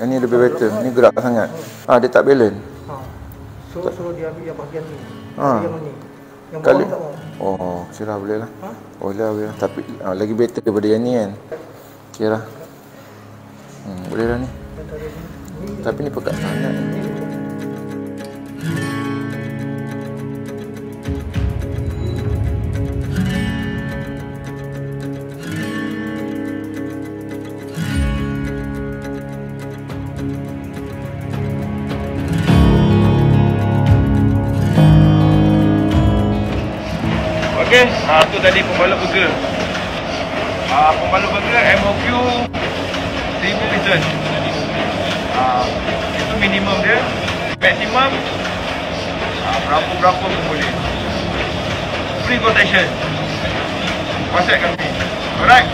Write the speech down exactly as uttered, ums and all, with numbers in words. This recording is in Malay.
Yang ni lebih better. Ni gerak sangat. Ah, dia tak balance. Ha. So, so dia ambil yang bahagian ni. Ha. Yang ni. Yang Kali. bawah tak mau. Oh, kira boleh lah. Ha? Boleh lah, boleh lah. Tapi ah, lagi better daripada yang ni kan. Kira. Hmm, boleh lah ni. Tapi ni pekat sangat. Okey, ah tu tadi pembalut burger. Ah pembalut burger M O Q seribu pieces. Ah itu minimum dia. Maksimum ah berapa-berapa pun boleh. Free quotation. WhatsApp kami. Alright.